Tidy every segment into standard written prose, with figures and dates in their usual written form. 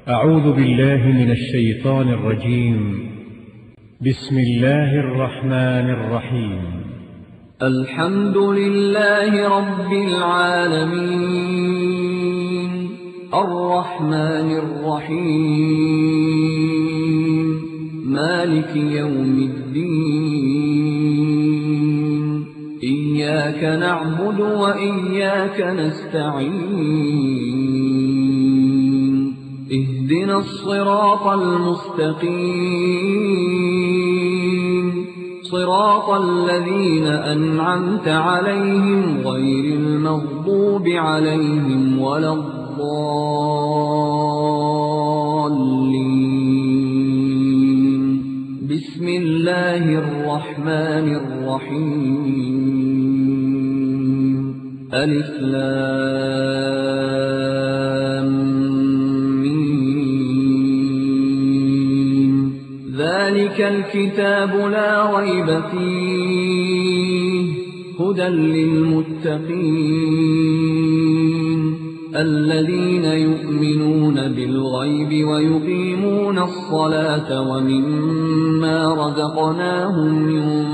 أعوذ بالله من الشيطان الرجيم. بسم الله الرحمن الرحيم. الحمد لله رب العالمين الرحمن الرحيم مالك يوم الدين إياك نعبد وإياك نستعين اهدنا الصراط المستقيم صراط الذين أنعمت عليهم غير المغضوب عليهم ولا الضالين بسم الله الرحمن الرحيم ألف لام ذلك الكتاب لا ريب فيه هدى للمتقين الذين يؤمنون بالغيب ويقيمون الصلاة ومما رزقناهم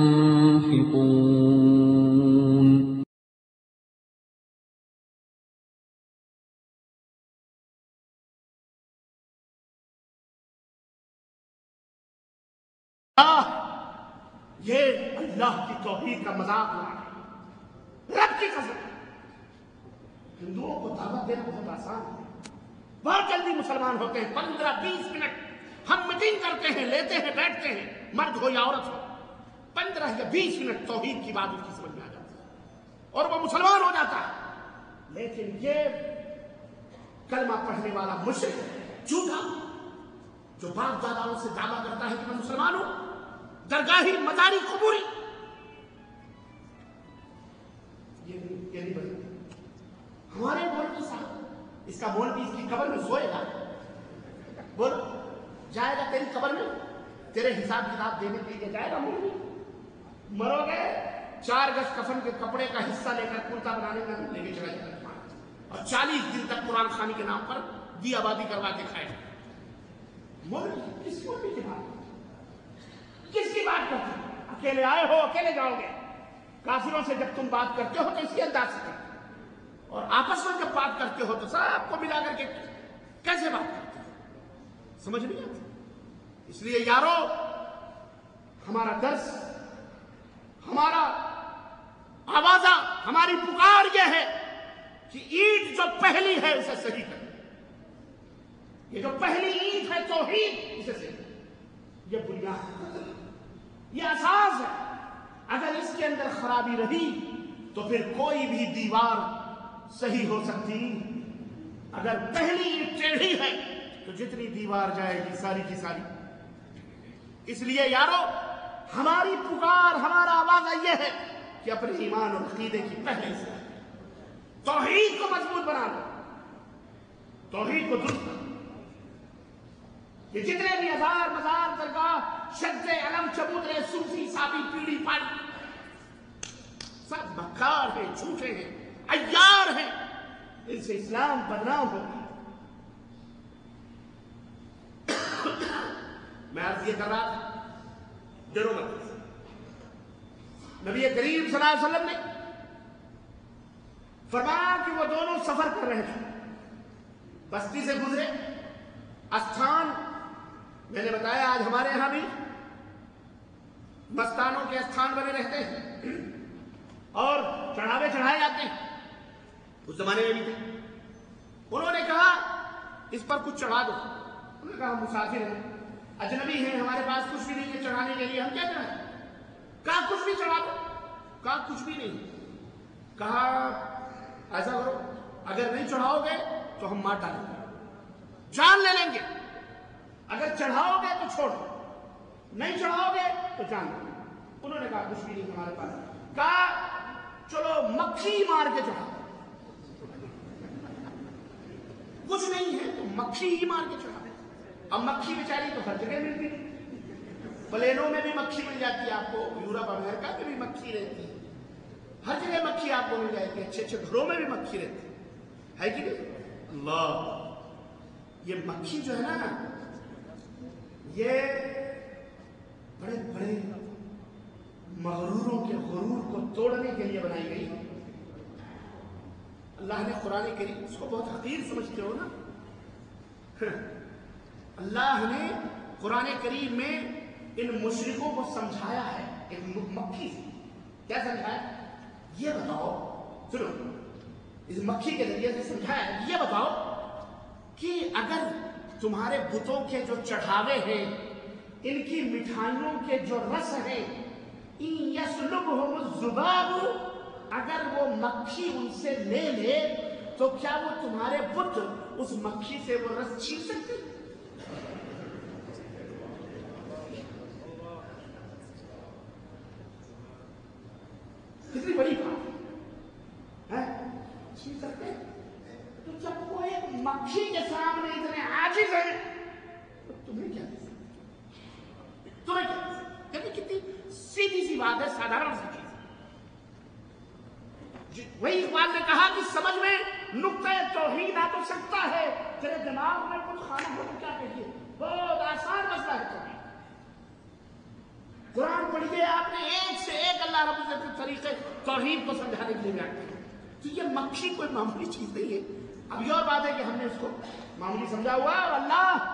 ينفقون. یہ اللہ کی توحید کا مذاق نہ ہے. رب کی قسم ہندوؤں کو دعوت دینا بہت آسان ہے. بہت جلدی مسلمان ہوتے ہیں. 15-20 منٹ ہم میٹنگ کرتے ہیں, لیتے ہیں, بیٹھتے ہیں, مرد ہو یا عورت ہو. 15 یا 20 منٹ توحید کی بات اس کی سمجھ میں آ جاتی ہے اور وہ مسلمان ہو جاتا ہے. لیکن یہ کلمہ پڑھنے والا مشرک جھوٹا جو باپ داداؤں سے دعویٰ کرتا ہے کہ میں مسلمان ہوں, درگاہی مزاری قبوری, یہ نہیں بنتا. ہمارے مولوی صاحب, اس کا مولوی اس کی قبر میں سوئے گا, بول جائے گا تیری قبر میں, تیرے حساب کتاب دینے کے لیے جائے گا مولوی. مرو گے 4 گز کفن کے کپڑے کا حصہ لے کر کرتا بنانے کا لے کے چلا جائے گا اور 40 دن تک قرآن خوانی کے نام پر دی آبادی کروا کے کھائے گا. مولوی کس مولوی کی بات, کس کی بات کرتے ہو؟ اکیلے آئے ہو, اکیلے جاؤ گے. کافروں سے جب تم بات کرتے ہو تو اسی انداز سے کرتے ہو, اور آپس میں جب بات کرتے ہو تو سب کو ملا کر کے کیسے بات کرتے ہو, سمجھ نہیں آتی. اس لیے یارو, ہمارا درس, ہمارا آوازہ, ہماری پکار یہ ہے کہ عید جو پہلی ہے اسے صحیح کریں. یہ جو پہلی عید ہے توحید, اسے صحیح کریں. یہ بنیاد, یہ اساس ہے. اگر اس کے اندر خرابی رہی تو پھر کوئی بھی دیوار صحیح ہو سکتی. اگر پہلی ٹیڑھی ہے تو جتنی دیوار جائے گی ساری کی ساری. اس لیے یارو, ہماری پکار, ہمارا آواز یہ ہے کہ اپنے ایمان اور عقیدے کی پہلے سے توحید کو مضبوط بنا دو, توحید کو درست کرو. یہ جتنے بھی ہزار مزار درگاہ شجے علم چبوترے صوفی صابی پیڑی پاڑی سب مکار ہیں, جھوٹے ہیں, عیار ہیں. ان سے اسلام بدنام ہوگا. میں عرض یہ کر رہا تھا, ڈرو مت. نبی کریم صلی اللہ علیہ وسلم نے فرمایا کہ وہ دونوں سفر کر رہے تھے, بستی سے گزرے. استھان میں نے بتایا آج ہمارے یہاں بھی مستانوں کے استھان بنے رہتے ہیں اور چڑھاوے چڑھائے جاتے ہیں. اس زمانے میں بھی تھے. انہوں نے کہا اس پر کچھ چڑھا دو. انہوں نے کہا ہم مسافر ہیں, اجنبی ہیں, ہمارے پاس کچھ بھی نہیں ہے چڑھانے کے لیے, ہم کیا چڑھائیں. کہا کچھ بھی چڑھا دو. کہا کچھ بھی نہیں. کہا ایسا کرو, اگر نہیں چڑھاؤ گے تو ہم مار ڈالیں گے, جان لے لیں گے. اگر چڑھاؤ گے تو چھوڑ دو, نہیں چڑھاؤ گے تو جان لیں گے. انہوں نے کہا کچھ بھی نہیں ہمارے پاس. کہا چلو مکھی مار کے چڑھاؤ. کچھ نہیں ہے تو مکھی ہی مار کے چڑھا. اب مکھی بیچاری تو ہر جگہ ملتی ہے, پلینوں میں بھی مکھی مل جاتی ہے آپ کو, یورپ امریکہ میں بھی مکھی رہتی ہے, ہر جگہ مکھی آپ کو مل جائے گی, اچھے اچھے گھروں میں بھی مکھی رہتی ہے کہ نہیں. اللہ یہ مکھی جو ہے نا یہ بڑے بڑے مغروروں کے غرور کو توڑنے کے لیے بنائی گئی. اللہ نے قرآن کریم اس کو بہت حقیر سمجھتے ہو نا. اللہ نے قرآن کریم میں ان مشرکوں کو سمجھایا ہے ایک مکھی سے. کیا سمجھایا؟ یہ بتاؤ، سنو، اس مکھی کے ذریعے سے سمجھایا یہ بتاؤ کہ اگر تمہارے بتوں کے جو چڑھاوے ہیں، ان کی مٹھائیوں کے جو رس ہیں، یسلبہم الذباب، اگر وہ مکھی ان سے لے لے تو کیا وہ تمہارے بت اس مکھی سے وہ رس چھین سکتے؟ کتنی بڑی بات ہے، چھین سکتے؟ تو جب وہ ایک مکھی کے سامنے اتنے عاجز ہیں تو تمہیں کیا دے سکتے؟ تمہیں کیا دے سکتے؟ کبھی کتنی سیدھی سی بات ہے، سادھارن سی چیز. وہی اقبال نے کہا کہ سمجھ میں نقطۂ توحید آ تو سکتا ہے، تیرے دماغ میں کچھ خانہ ہو تو کیا کہیے. بہت آسان مسئلہ ہے توحید. قرآن پڑھیے آپ نے، ایک سے ایک اللہ رب العزت کے طریقے توحید کو سمجھانے کے لیے بیان کیا. تو یہ مکھی کوئی معمولی چیز نہیں ہے. اب یہ اور بات ہے کہ ہم نے اس کو معمولی سمجھا ہوا، اور اللہ،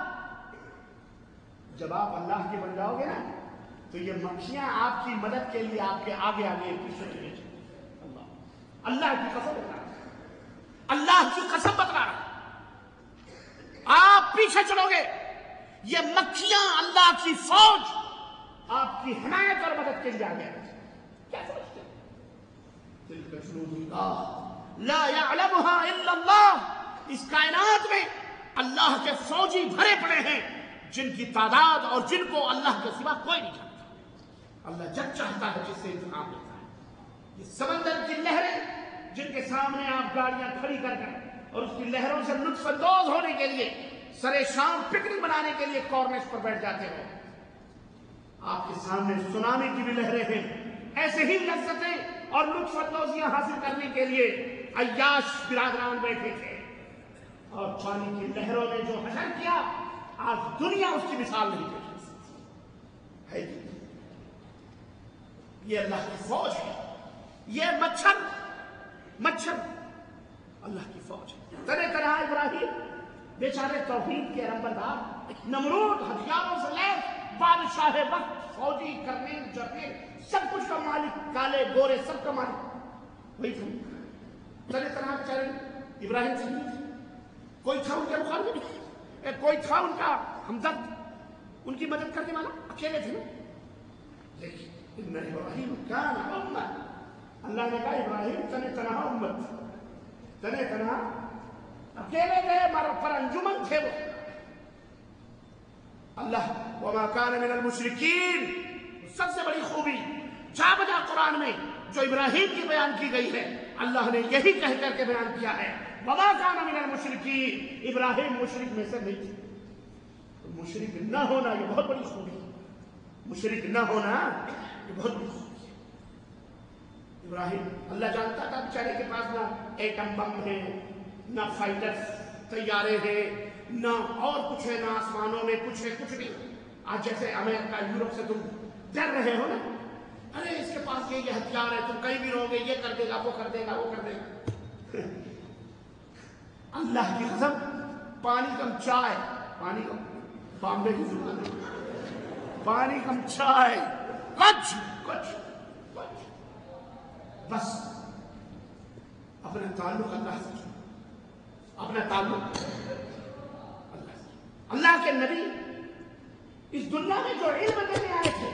جب آپ اللہ کے بن جاؤ گے نا تو یہ مکھیاں آپ کی مدد کے لیے آپ کے آگے آگے پیچھے چلے جائیں. اللہ کی قسم بتا رہا ہے، اللہ کی قسم بتا رہا ہے، آپ پیچھے چلو گے، یہ مکھیاں اللہ کی فوج آپ کی حمایت اور مدد کے لیے آگے آگے. کیا سمجھتے ہیں؟ تلک جنود اللہ لا يعلمها الا اللہ. اس کائنات میں اللہ کے فوجی بھرے پڑے ہیں جن کی تعداد اور جن کو اللہ کے سوا کوئی نہیں جانتا. اللہ جب چاہتا ہے جس سے انتقام لیتا ہے. یہ سمندر کی لہریں جن کے سامنے آپ گاڑیاں کھڑی کر کر اور اس کی لہروں سے لطف اندوز ہونے کے لیے سرے شام پکنک بنانے کے لیے کارنرز پر بیٹھ جاتے ہو، آپ کے سامنے سونامی کی بھی لہریں ہیں. ایسے ہی لذتیں اور لطف اندوزیاں حاصل کرنے کے لیے عیاش برادران بیٹھے تھے، اور پانی کی لہروں نے جو حشر کیا آج دنیا اس کی مثال نہیں پیش کر سکتی ہے. یہ اللہ کی فوج ہے. یہ مچھر اللہ کی فوج ہے. طرح طرح ابراہیم بیچارے توحید کے رمبردار، نمرود ہتھیاروں سے لیس، بادشاہ وقت، فوجی، کرنیل، جرنیل، سب کچھ کا مالک، کالے گورے سب کا مالک وہی تھا. طرح طرح بیچارے ابراہیم سے نہیں تھے، کوئی تھا ان کے مقابلے میں، کوئی تھا ان کا ہمدرد، ان کی مدد کرنے والا، اکیلے تھے نا. لیکن ان ابراہیم کان امہ، اللہ نے کہا ابراہیم تنہ تنہا امت، تنہ تنہا اکیلے تھے پر انجمن تھے وہ. اللہ وما کان من المشرکین، سب سے بڑی خوبی جا بجا قرآن میں جو ابراہیم کی بیان کی گئی ہے، اللہ نے یہی کہہ کر کے بیان کیا ہے، وما کان من المشرکین، ابراہیم مشرک میں سے نہیں تھے. مشرک نہ ہونا یہ بہت بڑی خوبی ہے. مشرک نہ ہونا یہ بہت بڑی خوبی ہے. ابراہیم، اللہ جانتا تھا بیچارے کے پاس نہ ایٹم بم ہے، نہ فائٹرز طیارے ہیں، نہ اور کچھ ہے، نہ آسمانوں میں کچھ ہے، کچھ نہیں. آج جیسے امریکہ یورپ سے تم ڈر رہے ہو نا، ارے اس کے پاس یہ ہتھیار ہے، تم کہیں بھی رہو گے، یہ کر دے گا، وہ کر دے گا، وہ کر دے گا. اللہ کی قسم، پانی کم چائے، پانی کم بامبے کی ضرورت نہیں، پانی کم چائے، کچھ بس اپنا تعلق اللہ سے چھوڑو، اپنا تعلق اللہ سے. اللہ کے نبی اس دنیا میں جو علم دینے آئے تھے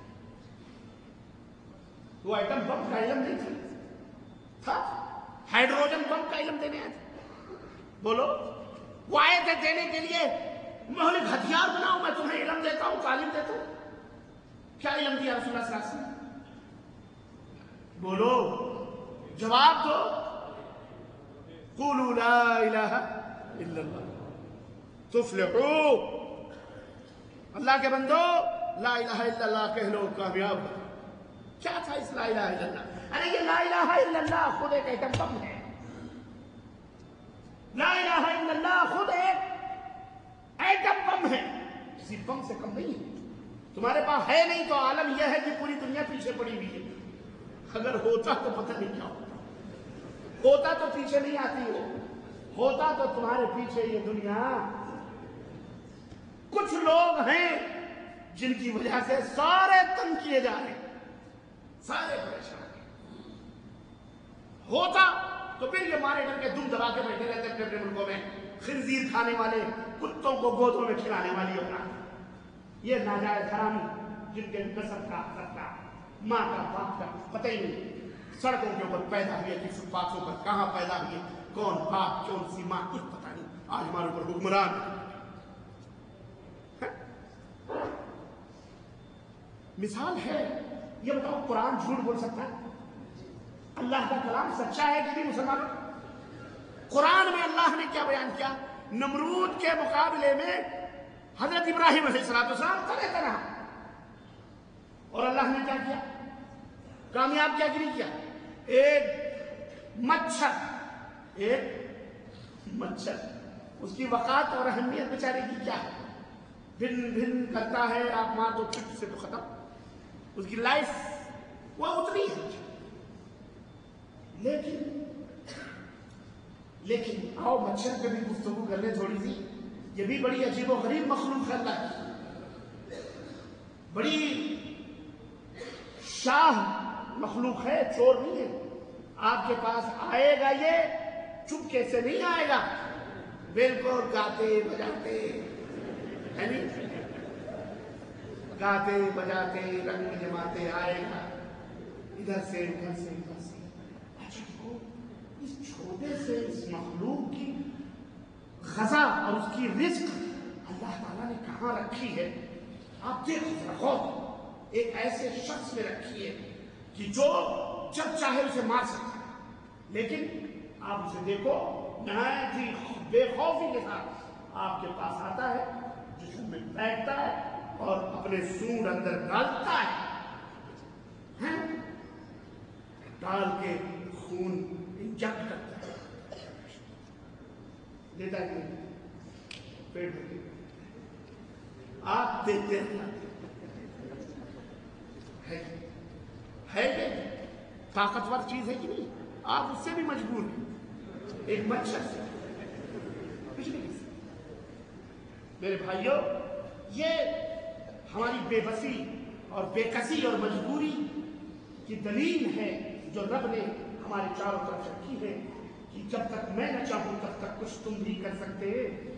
وہ ایٹم بم کا علم نہیں تھا، ہائیڈروجن بم کا علم دینے آئے تھے. بولو، وہ آئے تھے دینے کے لیے مہلک ہتھیار بناؤ، میں تمہیں علم دیتا ہوں، تعلیم دیتا ہوں. کیا علم دیا رسول اللہ صلی اللہ علیہ وسلم؟ بولو، جواب دو. قولوا لا الہ الا اللہ تفلحوا. اللہ کے بندو لا الہ الا اللہ کہہ لو، کامیاب ہو. کیا تھا اس لا الہ الا اللہ؟ ارے یہ لا الہ الا اللہ خود ایک ایٹم بم ہے. لا الہ الا اللہ خود ایک ایٹم بم ہے، کسی بم سے کم نہیں ہے۔ تمہارے پاس ہے نہیں تو عالم یہ ہے کہ پوری دنیا پیچھے پڑی ہوئی ہے۔ اگر ہوتا تو پتہ نہیں کیا ہوتا تو پیچھے نہیں آتی ہوتا تو تمہارے پیچھے یہ دنیا۔ کچھ لوگ ہیں جن کی وجہ سے سارے تنگ کیے جا رہے ہیں، سارے پریشان ہیں۔ ہوتا تو پھر یہ مارے ڈر کے دم دبا کے بیٹھے رہتے اپنے اپنے ملکوں میں، خنزیر کھانے والے، کتوں کو گودوں میں کھلانے والی اولاد، یہ ناجائز حرامی جن کے نسب کا سب کا ماں کا باپ کا پتہ ہی نہیں، سڑکوں کے اوپر پیدا ہوئے کہ فٹ پاتھوں پر کہاں پیدا ہوئے، کون باپ کون سی ماں کچھ پتہ نہیں، آج ہمارے اوپر حکمران ہے۔ مثال ہے، یہ بتاؤ قرآن جھوٹ بول سکتا ہے؟ اللہ کا کلام سچا ہے کہ نہیں مسلمانوں؟ قرآن میں اللہ نے کیا بیان کیا؟ نمرود کے مقابلے میں حضرت ابراہیم علیہ السلام طرح طرح، اور اللہ نے کیا کیا؟ کامیاب کیا نہیں کیا؟ ایک مچھر اس کی وقات اور اہمیت بیچارے کی کیا ہے؟ بھن بھن کرتا ہے، آپ ماں تو چپ سے تو ختم، اس کی لائف وہ اتنی ہے۔ لیکن آؤ مچھر پہ بھی گفتگو کر لیں تھوڑی سی۔ یہ بھی بڑی عجیب و غریب مخلوق ہے اللہ کی، بڑی شاہ مخلوق ہے، چور نہیں ہے۔ آپ کے پاس آئے گا یہ چپکے سے نہیں آئے گا، بالکل گاتے بجاتے، یعنی گاتے بجاتے رنگ جماتے آئے گا، ادھر سے ادھر سے ادھر سے۔ اچھا اس چھوٹے سے اس مخلوق کی غذا اور اس کی رزق اللہ تعالیٰ نے کہاں رکھی ہے؟ آپ دیکھو غور، ایک ایسے شخص میں رکھی ہے کہ جو جب چاہے اسے مار سکتا ہے، لیکن آپ اسے دیکھو نہایت ہی بے خوفی کے ساتھ آپ کے پاس آتا ہے، جسم میں بیٹھتا ہے اور اپنے سونڈ اندر ڈالتا ہے، ڈال کے خون انجیکٹ کرتا ہے، دیتا ہے پیٹ میں، آپ دیکھتے ہیں ہے کہ طاقتور چیز ہے کہ نہیں؟ آپ اس سے بھی مجبور ہیں، ایک مچھر سے کچھ نہیں۔ میرے بھائیوں، یہ ہماری بے بسی اور بے کسی اور مجبوری کی دلیل ہے جو رب نے ہمارے چاروں طرف رکھی ہے کہ جب تک میں نہ چاہوں تب تک کچھ تم بھی کر سکتے۔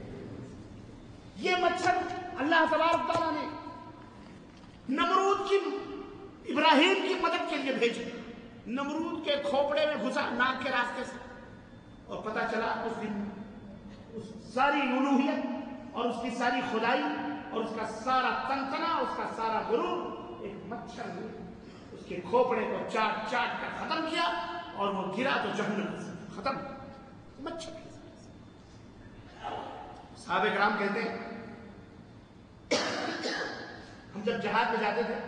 یہ مچھر اللہ تبارک تعالیٰ نے نمرود کی ابراہیم کی مدد کے لیے بھیجا، نمرود کے کھوپڑے میں گھسا ناک کے راستے سے، اور پتہ چلا اس دن اس ساری الوہیت اور اس کی ساری خدائی اور اس کا سارا تنتنا، اس کا سارا غرور ایک مچھر نے اس کے کھوپڑے کو چاٹ چاٹ کر ختم کیا، اور وہ گرا تو جہنم میں ختم۔ مچھر صحابہ کرام کہتے ہیں ہم جب جہاد میں جاتے تھے،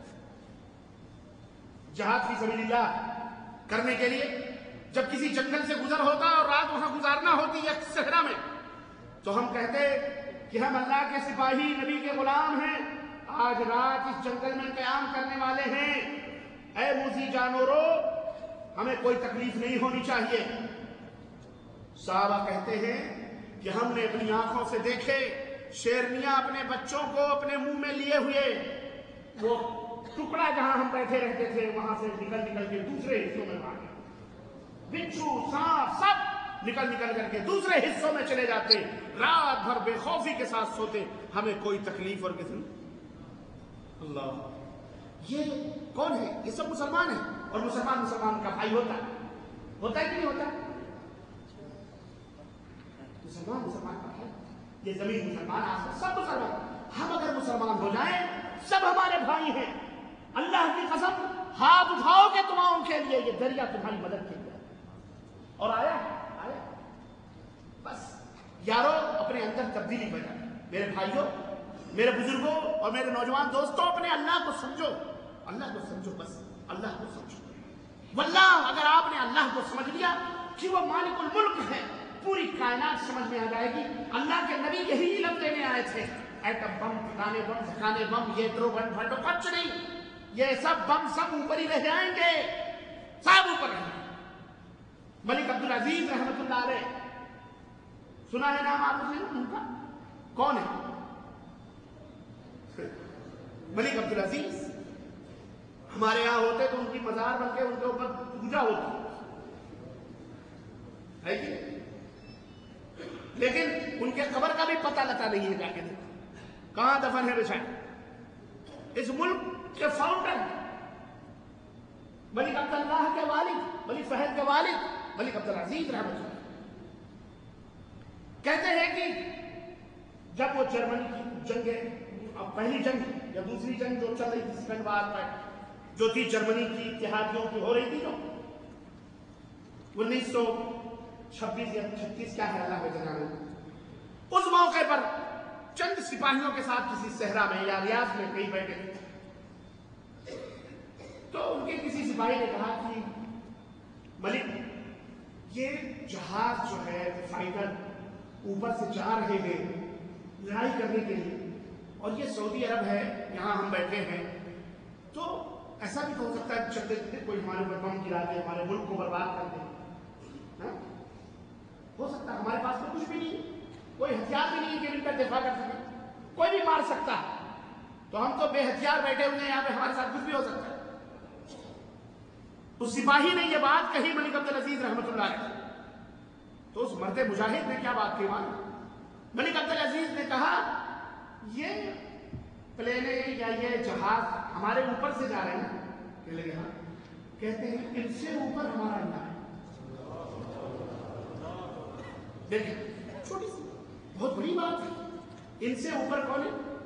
جہاد فی سبیل اللہ کرنے کے لیے، جب کسی جنگل سے گزر ہوتا اور رات وہاں گزارنا ہوتی یا صحرا میں، تو ہم کہتے کہ ہم اللہ کے سپاہی نبی کے غلام ہیں، آج رات اس جنگل میں قیام کرنے والے ہیں، اے موذی جانورو ہمیں کوئی تکلیف نہیں ہونی چاہیے۔ صحابہ کہتے ہیں کہ ہم نے اپنی آنکھوں سے دیکھے شیرنیاں اپنے بچوں کو اپنے منہ میں لیے ہوئے، وہ ٹکڑا جہاں ہم بیٹھے رہتے تھے وہاں سے نکل نکل کے دوسرے حصوں میں بھاگے، بچھو سانپ سب نکل نکل کر کے دوسرے حصوں میں چلے جاتے، رات بھر بے خوفی کے ساتھ سوتے، ہمیں کوئی تکلیف اور کسی۔ اللہ، یہ کون ہے؟ یہ سب مسلمان ہیں، اور مسلمان کا بھائی ہوتا ہے کہ نہیں ہوتا؟ مسلمان کا بھائی، یہ زمین مسلمان، آسمان سب مسلمان۔ ہم اگر مسلمان ہو جائیں سب ہمارے بھائی ہیں۔ اللہ کی قسم، ہاتھ اٹھاؤ کہ تمہاروں کے لیے یہ دریا تمہاری مدد کے لیے، اور آیا بس یارو اپنے اندر تبدیلی پیدا۔ میرے بھائیوں، میرے بزرگوں اور میرے نوجوان دوستوں، اپنے اللہ کو سمجھو، اللہ کو سمجھو، بس اللہ کو سمجھو۔ واللہ اگر آپ نے اللہ کو سمجھ لیا کہ وہ مالک الملک ہے، پوری کائنات سمجھ میں آ جائے گی اللہ کے نبی یہی علم دینے آئے تھے. ایٹم بم، ٹھکانے بم، ٹھکانے بم، یہ ڈرو بم پھٹو کچھ نہیں. یہ سب بم سب اوپر ہی رہ جائیں گے، سب اوپر رہیں گے. ملک عبدالعزیز رحمت اللہ علیہ، سنا ہے نام آپ نے ان کا؟ کون ہے ملک عبدالعزیز؟ ہمارے یہاں ہوتے تو ان کی مزار بن کے ان کے اوپر پوجا ہوتی ہے کہ؟ لیکن ان کے قبر کا بھی پتہ لگا نہیں ہے، جا کے دیکھو کہاں دفن ہے بشاید. اس ملک کے فاؤنڈر ملک عبداللہ کے والد، ملک فہد کے والد ملک عبدالعزیز رحمۃ اللہ کہتے ہیں کہ جب وہ جرمنی کی جنگ، پہلی جنگ یا دوسری جنگ جو چل رہی تھی، سیکنڈ وار جو تھی جرمنی کی اتحادیوں کی ہو رہی تھی، جو 1926 یا 36 کیا ہے اللہ کے جانے، اس موقع پر چند سپاہیوں کے ساتھ کسی صحرا میں یا ریاض میں کہیں بیٹھے تھے، تو ان کے کسی سپاہی نے کہا کہ ملک یہ جہاز جو ہے فائٹر اوپر سے جا رہے ہیں لڑائی کرنے کے لیے، اور یہ سعودی عرب ہے، یہاں ہم بیٹھے ہیں، تو ایسا بھی تو ہو سکتا ہے چلتے چلتے کوئی ہمارے اوپر بم گرا دے، ہمارے ملک کو برباد کر دے. ہو سکتا ہے ہمارے پاس تو کچھ بھی نہیں، کوئی ہتھیار بھی نہیں کہ ان کا دفاع کر سکے، کوئی بھی مار سکتا ہے، تو ہم تو بے ہتھیار بیٹھے ہوئے ہیں یہاں پہ، ہمارے ساتھ کچھ بھی ہو سکتا ہے. اس سپاہی نے یہ بات کہی ملک عبدالعزیز رحمت اللہ علیہ، تو اس مرد مجاہد نے کیا بات کی معلوم؟ ملک عبدالعزیز نے کہا یہ پلینے یا یہ جہاز ہمارے اوپر سے جا رہے ہیں. کہنے لگے ہاں. کہتے ہیں ان سے اوپر ہمارا اللہ ہے. دیکھیں چھوٹی سی بہت بڑی بات ہے، ان سے اوپر کون ہے؟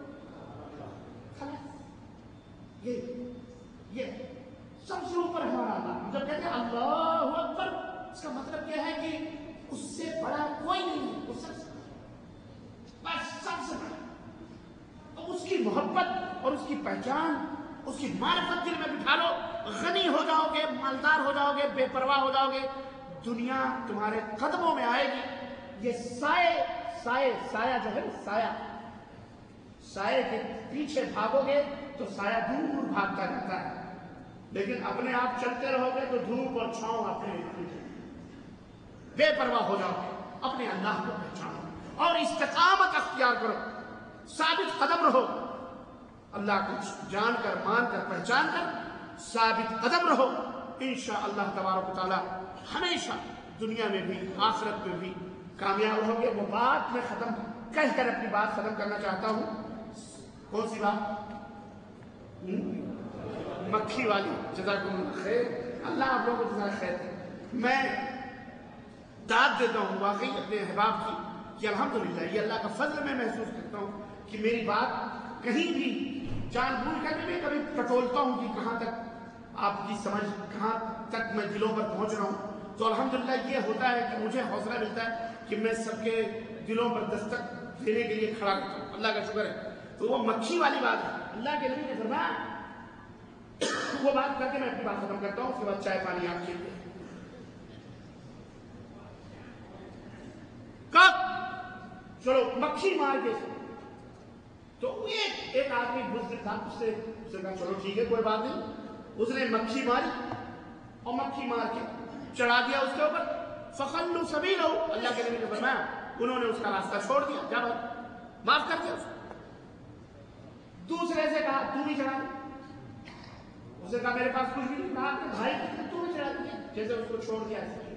یہ سب سے اوپر ہمارا اللہ. جب کہتے ہیں اللہ اکبر، اس کا مطلب کیا ہے کہ اس سے بڑا کوئی نہیں ہے، اس سے بس سب سے بڑا. تو اس کی محبت اور اس کی پہچان، اس کی معرفت دل میں بٹھا لو، غنی ہو جاؤ گے، مالدار ہو جاؤ گے، بے پرواہ ہو جاؤ گے، دنیا تمہارے قدموں میں آئے گی. یہ سایہ جو ہے سایہ کے پیچھے بھاگو گے تو سایہ دور بھاگتا جاتا ہے، لیکن اپنے آپ چلتے رہو گے تو دھوپ اور چھاؤں اپنے پیچھے. بے پرواہ ہو جاؤ گے، اپنے اللہ کو پہچانو اور استقامت اختیار کرو، ثابت قدم رہو، اللہ کو جان کر مان کر پہچان کر ثابت قدم رہو. انشاءاللہ تبارک و تعالی ہمیشہ دنیا میں بھی آخرت میں بھی کامیاب رہو گے. وہ بات میں ختم کہہ کر اپنی بات ختم کرنا چاہتا ہوں. کون سی بات؟ مکھی والی. جزاکم اللہ خیر، اللہ آپ لوگوں کو جزاک خیر. میں داد دیتا ہوں واقعی اپنے احباب کی کہ الحمدللہ یہ اللہ کا فضل میں محسوس کرتا ہوں کہ میری بات کہیں بھی جان بوجھ کر بھی کبھی ٹٹولتا ہوں کہ کہاں تک آپ کی سمجھ، کہاں تک میں دلوں پر پہنچ رہا ہوں. تو الحمدللہ یہ ہوتا ہے کہ مجھے حوصلہ ملتا ہے کہ میں سب کے دلوں پر دستک دینے کے لیے کھڑا کرتا ہوں. اللہ کا شکر ہے. تو وہ مکھی والی بات ہے. اللہ کے نبی نے فرمایا، وہ بات کر کے میں اپنی بات ختم کرتا ہوں، اس کے بعد چائے پانی آپ لیجیے. کب چلو مکھی مار کے تو ایک آدمی بزرگ تھا، اس نے کہا چلو ٹھیک ہے کوئی بات نہیں. اس نے مکھی ماری اور مکھی مار کے چڑھا دیا اس کے اوپر. فخلوا سبیلہ، اللہ کے نبی نے فرمایا انہوں نے اس کا راستہ چھوڑ دیا، جا معاف کر دیا اس کو. دوسرے سے کہا تو بھی چڑھا دیا. اس نے کہا میرے پاس کچھ بھی نہیں. کہا اپنے بھائی کی تو بھی چڑھا دیا. جیسے اس کو چھوڑ دیا ایسے.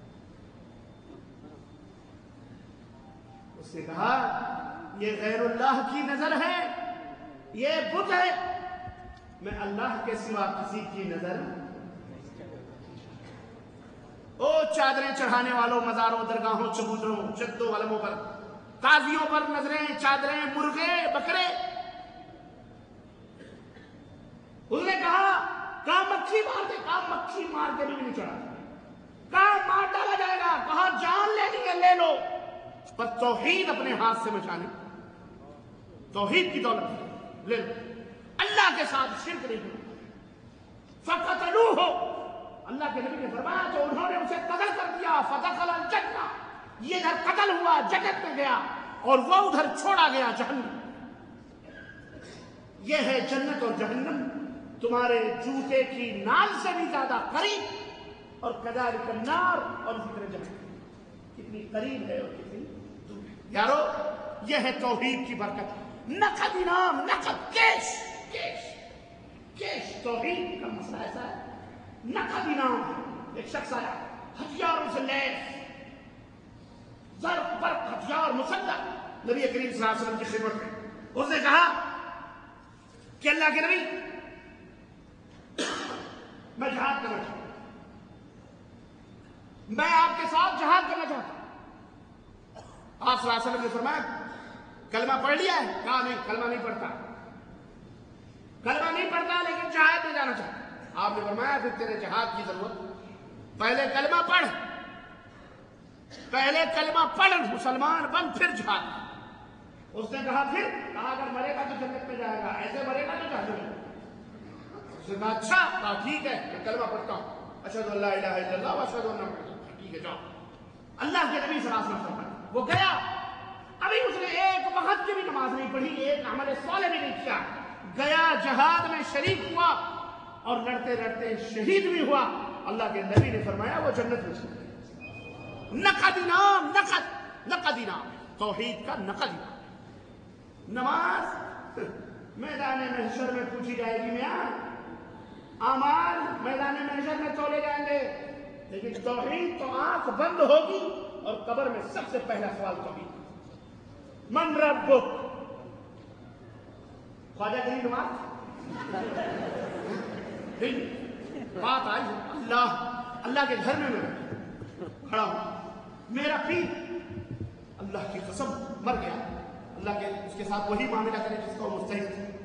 اس نے کہا یہ غیر اللہ کی نظر ہے، یہ بت ہے، میں اللہ کے سوا کسی کی نظر. او چادریں چڑھانے والوں، مزاروں، درگاہوں، چبوتروں، چدوں علموں پر، قاضیوں پر نظریں، چادریں، مرغے، بکرے. اس نے کہا مکھی مار دے. کہا مکھی مار کے بھی نہیں چڑھا. کہا مار ڈالا جائے گا. کہا جان لینی ہے لے لو، پر توحید اپنے ہاتھ سے بچانے، توحید کی دولت لے لو، اللہ کے ساتھ شرک نہیں کرو. فقتلوہ، اللہ کے نبی نے فرمایا تو انہوں نے اسے قتل کر دیا. فدخل الجنہ، یہ ادھر قتل ہوا جنت میں گیا اور وہ ادھر چھوڑا گیا جہنم. یہ ہے جنت اور جہنم تمہارے جوتے کی نال سے بھی زیادہ قریب، اور کذالک النار، اور اسی طرح جہنم کتنی قریب ہے اور کتنی دور ہے. یارو یہ ہے توحید کی برکت. نقد انعام، نقد کیش، کیش کیش. توحید کا مسئلہ ایسا ہے، نقد انعام. ایک شخص آیا ہتھیاروں سے لیس، ضرب برق ہتھیار مسلح، نبی کریم صلی اللہ علیہ وسلم کی خدمت میں. اس نے کہا کہ اللہ کے نبی میں جہاد کرنا چاہتا ہوں، میں آپ کے ساتھ جہاد کرنا چاہتا ہوں. آپ صلی اللہ علیہ وسلم نے فرمایا کلمہ پڑھ لیا ہے؟ کہا نہیں، کلمہ نہیں پڑھتا، کلمہ نہیں پڑھتا لیکن جہاد میں جانا چاہتا. آپ نے فرمایا پھر تیرے جہاد کی ضرورت، پہلے کلمہ پڑھ، پہلے کلمہ پڑھ، مسلمان بن، پھر جہاد. اس نے کہا پھر؟ کہا اگر مرے گا تو جنت میں جائے گا، ایسے مرے گا تو جہنم میں. اس نے کہا اچھا. کہا ٹھیک ہے میں کلمہ پڑھتا ہوں، اشہد ان لا الہ الا اللہ واشہد ان محمد رسول اللہ. ٹھیک ہے جاؤ. اللہ کے نبی صلی اللہ علیہ وسلم وہ گیا، ابھی اس نے ایک وقت کی بھی نماز نہیں پڑھی، ایک عمل صالح بھی نہیں کیا، گیا جہاد میں شریک ہوا اور لڑتے لڑتے شہید بھی ہوا. اللہ کے نبی نے فرمایا وہ جنت میں چلا گیا. نقد انعام، نقد، نقد انعام، توحید کا نقد انعام. نماز میدان محشر میں پوچھی جائے گی، میاں اعمال میدان محشر میں تولے جائیں گے، لیکن توحید تو آنکھ بند ہوگی اور قبر میں سب سے پہلا سوال توحید. من ربک؟ خواجہ گری نماز بات آئی ہے، اللہ کے گھر میں کھڑا ہوں، میرا پیر اللہ کی قسم مر گیا، اللہ کے اس کے ساتھ وہی معاملہ کرے جس کو مستحق ہے.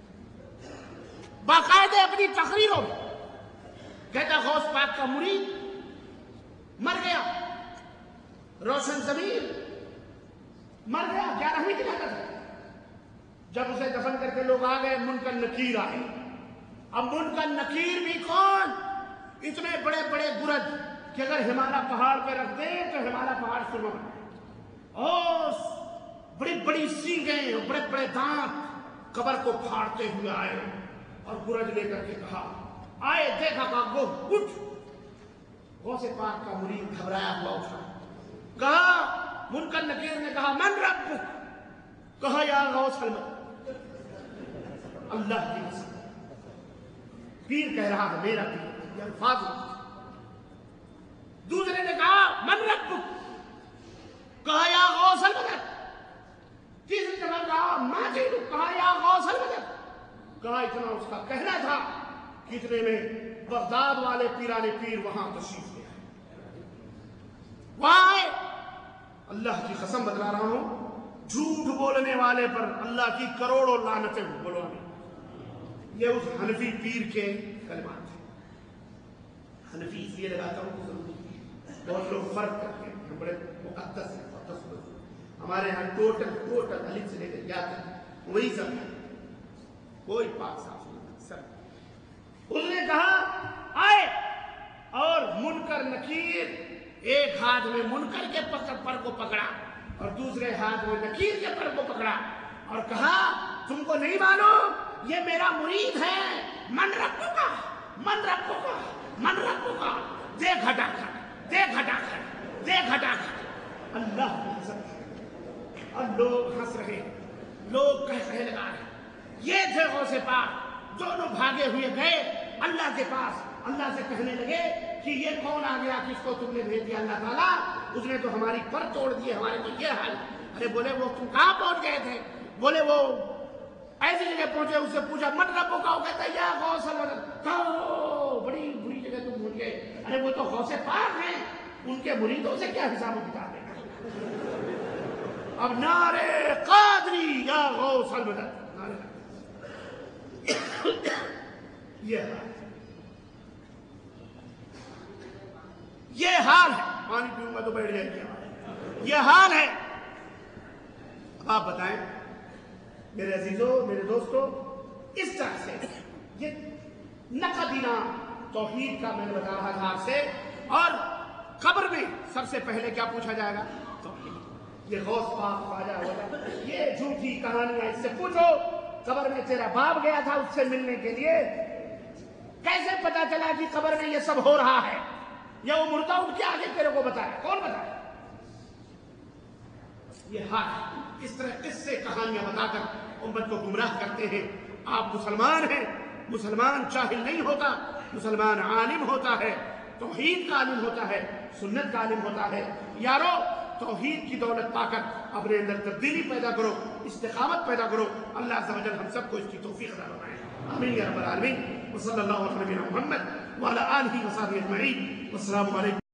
باقاعدہ اپنی تقریروں میں کہتا غوث پاک کا مرید مر گیا، روشن ضمیر مر گیا، 11ویں کی لاتا تھا. جب اسے دفن کر کے لوگ آ گئے، منکر نکیر آئے. اب منکر نکیر بھی کون؟ اتنے بڑے بڑے گرج کہ اگر ہمالیہ پہاڑ پہ رکھ دیں تو ہمالیہ پہاڑ سنو، اور بڑی بڑی سینگیں، بڑے بڑے دانت، قبر کو پھاڑتے ہوئے آئے اور گرج لے کر کے کہا، آئے دیکھا کہا گو اٹھ. غوث پاک کا مرید گھبرایا ہوا اٹھا، کہا منکر نکیر نے کہا من ربک؟ کہا یا غوث المد. اللہ کی قسم پیر کہہ رہا ہے میرا پیر، یہ الفاظ. دوسرے نے کہا من ربک؟ کہا یا غوث المد. تیسری جگہ کہا ما جئتک؟ کہا یا غوث المد. کہا اتنا اس کا کہنا تھا، کتنے میں بغداد والے پیرانے پیر وہاں تشریف لے آئے. وہاں آئے، اللہ کی قسم بتلا رہا ہوں، جھوٹ بولنے والے پر اللہ کی کروڑوں لعنتیں بولو. یہ اس حنفی پیر کے کلمات ہیں. حنفی اس لیے لگاتا ہوں ضروری، بہت لوگ فرق کرتے ہیں، ہم بڑے مقدس ہیں، ہمارے یہاں ٹوٹل الف سے لے کر یا تک وہی سب ہے، کوئی پاک صاف نہیں سب. اس نے کہا آئے، اور منکر نکیر ایک ہاتھ میں منکر کے پر کو پکڑا اور دوسرے ہاتھ میں نکیر کے پر کو پکڑا اور کہا تم کو نہیں معلوم یہ میرا مرید ہے، من ربک، من ربک، من ربک، دیکھ ہٹا کر، دیکھ ہٹا کر، دیکھ ہٹا کر. اللہ کی عزت. اور لوگ ہنس رہے، لوگ کہنے لگا رہے. یہ تھے غوث پاک، دونوں بھاگے ہوئے گئے اللہ کے پاس، اللہ سے کہنے لگے کہ یہ کون آ گیا کس کو تم نے بھیج دیا اللہ تعالیٰ؟ اس نے تو ہماری پر توڑ دیے، ہمارے تو یہ حال. ارے بولے وہ تم کہاں پہنچ گئے تھے؟ بولے وہ ایسی جگہ پہنچے. اس سے پوچھا من ربک کا، وہ کہتا ہے یا غوث المدد. کہو بڑی بری جگہ تم پہنچ گئے. ارے وہ تو غوث پاک ہیں، ان کے مریدوں سے کیا حساب و کتاب ہے؟ اب نعرے قادری یا غوث المدد. یہ حال ہے. پانی پیوں گا تو بیٹھ جائے گی. یہ حال ہے. آپ بتائیں میرے عزیزوں، میرے دوستوں، اس طرح سے یہ نقد انعام توحید کا میں نے بتا رہا تھا آپ سے. اور قبر میں سب سے پہلے کیا پوچھا جائے گا؟ یہ غوث پاک خواجہ ہوگا، یہ جھوٹی کہانیاں اس سے پوچھو، قبر میں تیرا باپ گیا تھا اس سے ملنے کے لیے، کیسے پتا چلا کہ قبر میں یہ سب ہو رہا ہے؟ یا وہ مردہ اٹھ کے آگے تیرے کو بتایا؟ کون بتایا؟ یہ حق اس طرح قصے کہانیاں بتا کر امت کو گمراہ کرتے ہیں۔ آپ مسلمان ہیں، مسلمان جاہل نہیں ہوتا، مسلمان عالم ہوتا ہے، توحید کا عالم ہوتا ہے، سنت کا عالم ہوتا ہے۔ یارو توحید کی دولت پا کر اپنے اندر تبدیلی پیدا کرو، استقامت پیدا کرو۔ اللہ عز و جل ہم سب کو اس کی توفیق عطا فرمائے، آمین یا رب العالمین۔ وصلی اللہ علیہ محمد وعلی آلہ وصحبہ اجمعین، والسلام علیکم۔